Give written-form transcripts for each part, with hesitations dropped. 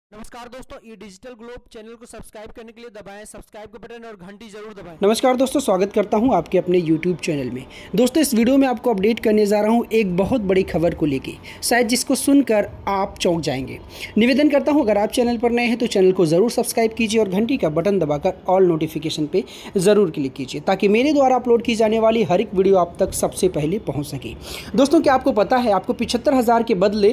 नमस्कार दोस्तों, ये डिजिटल ग्लोब चैनल को सब्सक्राइब करने के लिए दबाएं सब्सक्राइब का बटन और घंटी जरूर दबाएं। नमस्कार दोस्तों, स्वागत करता हूं आपके अपने YouTube चैनल में। दोस्तों, इस वीडियो में आपको अपडेट करने जा रहा हूं एक बहुत बड़ी खबर को लेके, शायद जिसको सुनकर आप चौंक जाएंगे। निवेदन करता हूं, अगर आप चैनल पर नए हैं तो चैनल को ज़रूर सब्सक्राइब कीजिए और घंटी का बटन दबाकर ऑल नोटिफिकेशन पर ज़रूर क्लिक कीजिए ताकि मेरे द्वारा अपलोड की जाने वाली हर एक वीडियो आप तक सबसे पहले पहुँच सके। दोस्तों, क्या आपको पता है आपको 75,000 के बदले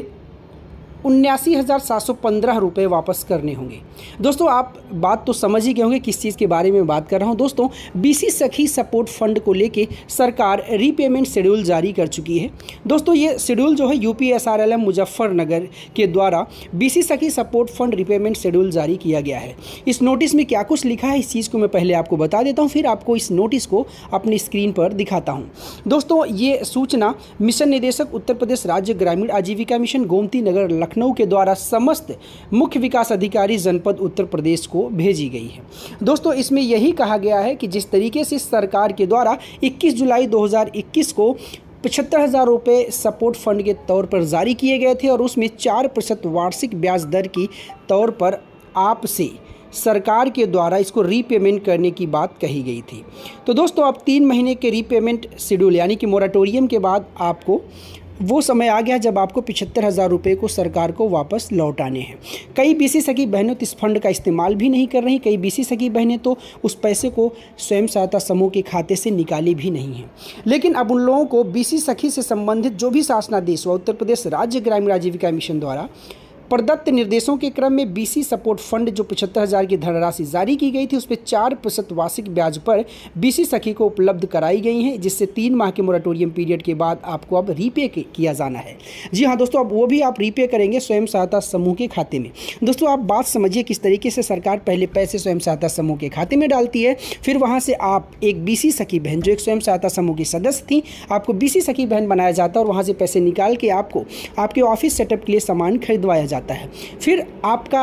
79,715 रुपये वापस करने होंगे। दोस्तों, आप बात तो समझ ही गए होंगे किस चीज़ के बारे में बात कर रहा हूं। दोस्तों, बीसी सखी सपोर्ट फंड को लेके सरकार रीपेमेंट शेड्यूल जारी कर चुकी है। दोस्तों, ये शेड्यूल जो है यूपीएसआरएलएम मुजफ्फरनगर के द्वारा बीसी सखी सपोर्ट फंड रीपेमेंट शेड्यूल जारी किया गया है। इस नोटिस में क्या कुछ लिखा है, इस चीज़ को मैं पहले आपको बता देता हूँ, फिर आपको इस नोटिस को अपनी स्क्रीन पर दिखाता हूँ। दोस्तों, ये सूचना मिशन निदेशक उत्तर प्रदेश राज्य ग्रामीण आजीविका मिशन गोमती नगर लखनऊ के द्वारा समस्त मुख्य विकास अधिकारी जनपद उत्तर प्रदेश को भेजी गई है। दोस्तों, इसमें यही कहा गया है कि जिस तरीके से सरकार के द्वारा 21 जुलाई 2021 को 75,000 रुपये सपोर्ट फंड के तौर पर जारी किए गए थे और उसमें 4% वार्षिक ब्याज दर की तौर पर आपसे सरकार के द्वारा इसको रीपेमेंट करने की बात कही गई थी। तो दोस्तों, अब 3 महीने के रीपेमेंट शेड्यूल यानी कि मोराटोरियम के बाद आपको वो समय आ गया जब आपको 75,000 रुपये को सरकार को वापस लौटाने हैं। कई बीसी सखी बहनें तो इस फंड का इस्तेमाल भी नहीं कर रही, कई बीसी सखी बहनें तो उस पैसे को स्वयं सहायता समूह के खाते से निकाली भी नहीं हैं। लेकिन अब उन लोगों को बीसी सखी से संबंधित जो भी शासनादेश व उत्तर प्रदेश राज्य ग्रामीण आजीविका मिशन द्वारा प्रदत्त निर्देशों के क्रम में बीसी सपोर्ट फंड जो 75,000 की धनराशि जारी की गई थी उस पर 4% वार्षिक ब्याज पर बीसी सखी को उपलब्ध कराई गई हैं, जिससे 3 माह के मोराटोरियम पीरियड के बाद आपको अब रीपे किया जाना है। जी हाँ दोस्तों, अब वो भी आप रीपे करेंगे स्वयं सहायता समूह के खाते में। दोस्तों, आप बात समझिए किस तरीके से सरकार पहले पैसे स्वयं सहायता समूह के खाते में डालती है, फिर वहाँ से आप एक बीसी सखी बहन जो एक स्वयं सहायता समूह की सदस्य थी, आपको बीसी सखी बहन बनाया जाता है और वहाँ से पैसे निकाल के आपको आपके ऑफिस सेटअप के लिए सामान खरीदवाया जाता है। फिर आपका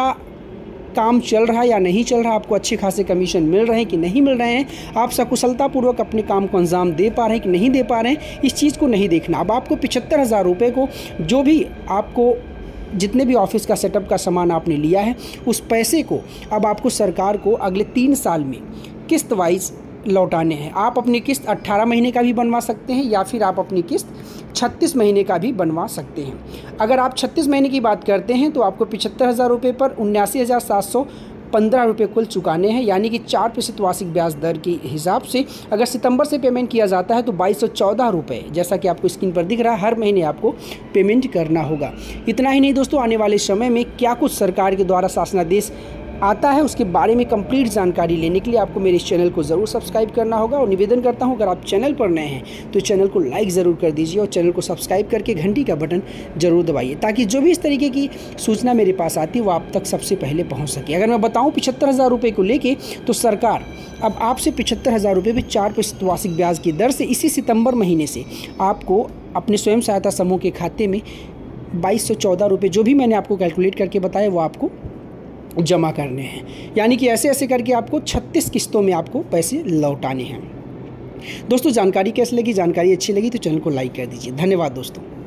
काम चल रहा है या नहीं चल रहा, आपको अच्छे खासे कमीशन मिल रहे हैं कि नहीं मिल रहे हैं, आप सकुशलतापूर्वक अपने काम को अंजाम दे पा रहे हैं कि नहीं दे पा रहे हैं, इस चीज़ को नहीं देखना। अब आपको 75,000 रुपये को जो भी आपको जितने भी ऑफिस का सेटअप का सामान आपने लिया है उस पैसे को अब आपको सरकार को अगले 3 साल में किस्त वाइज लौटाने हैं। आप अपनी किस्त 18 महीने का भी बनवा सकते हैं या फिर आप अपनी किस्त 36 महीने का भी बनवा सकते हैं। अगर आप 36 महीने की बात करते हैं तो आपको 75,000 रुपये पर 79,715 रुपये कुल चुकाने हैं, यानी कि 4% वार्षिक ब्याज दर के हिसाब से अगर सितंबर से पेमेंट किया जाता है तो 2214 रुपये, जैसा कि आपको स्क्रीन पर दिख रहा है, हर महीने आपको पेमेंट करना होगा। इतना ही नहीं दोस्तों, आने वाले समय में क्या कुछ सरकार के द्वारा शासनादेश आता है उसके बारे में कंप्लीट जानकारी लेने के लिए आपको मेरे इस चैनल को ज़रूर सब्सक्राइब करना होगा। और निवेदन करता हूं, अगर आप चैनल पर नए हैं तो चैनल को लाइक ज़रूर कर दीजिए और चैनल को सब्सक्राइब करके घंटी का बटन ज़रूर दबाइए ताकि जो भी इस तरीके की सूचना मेरे पास आती है वो आप तक सबसे पहले पहुँच सके। अगर मैं बताऊँ 75,000 रुपये को लेके तो सरकार अब आपसे 75,000 रुपये में 4% वार्षिक ब्याज की दर से इसी सितंबर महीने से आपको अपने स्वयं सहायता समूह के खाते में 2214 रुपये जो भी मैंने आपको कैलकुलेट करके बताया वो आपको जमा करने हैं, यानी कि ऐसे ऐसे करके आपको 36 किस्तों में आपको पैसे लौटाने हैं। दोस्तों, जानकारी कैसी लगी? जानकारी अच्छी लगी तो चैनल को लाइक कर दीजिए। धन्यवाद दोस्तों।